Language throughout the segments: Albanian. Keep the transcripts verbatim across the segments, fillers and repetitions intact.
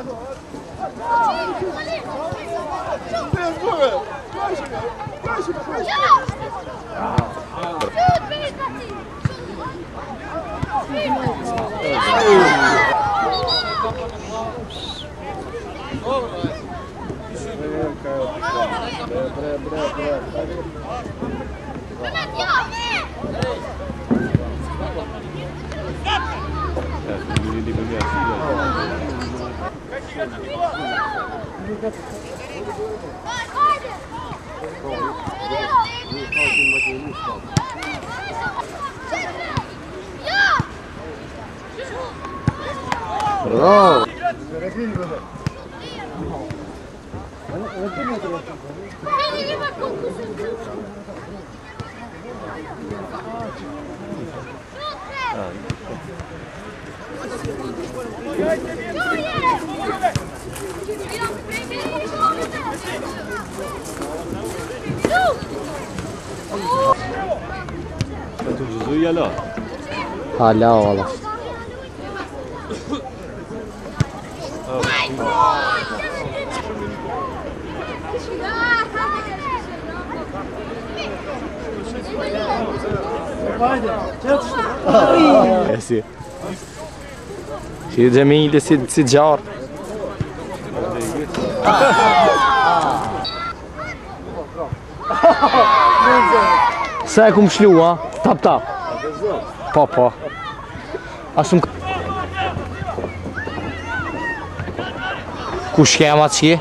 Bravo! Hala valla. Sì. Sì, Xhemil si si jar. Sai cum shluha? Tap tap. Po po. Ashtu ku shkema që?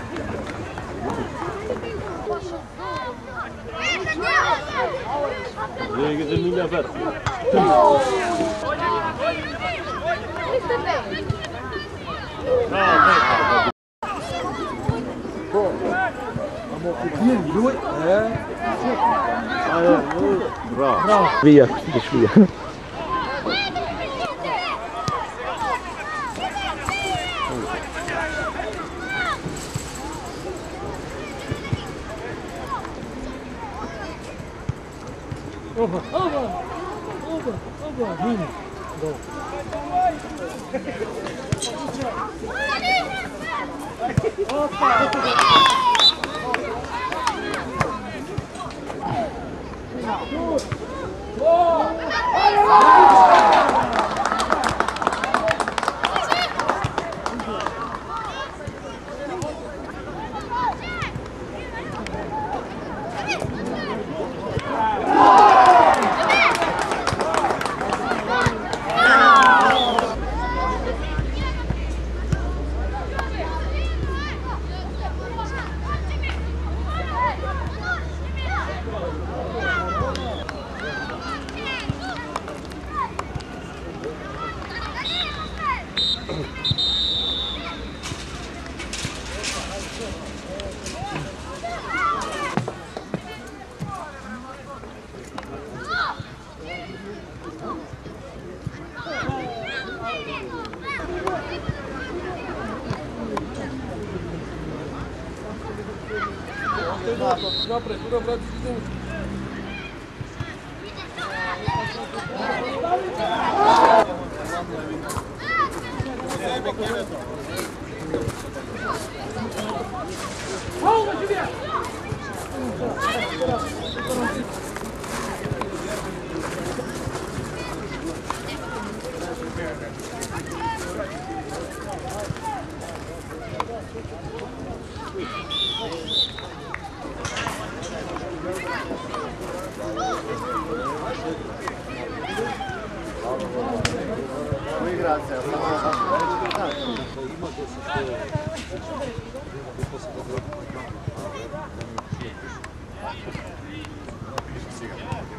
Bravo. Via, via. Oba, oba, oba, oba, vini. Go. Opa! Добре, добре,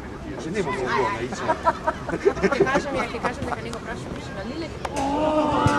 Že ne bo zgodno, iče. Kaj kažem, ja, kaj kažem, neka nego prašam, še na lile.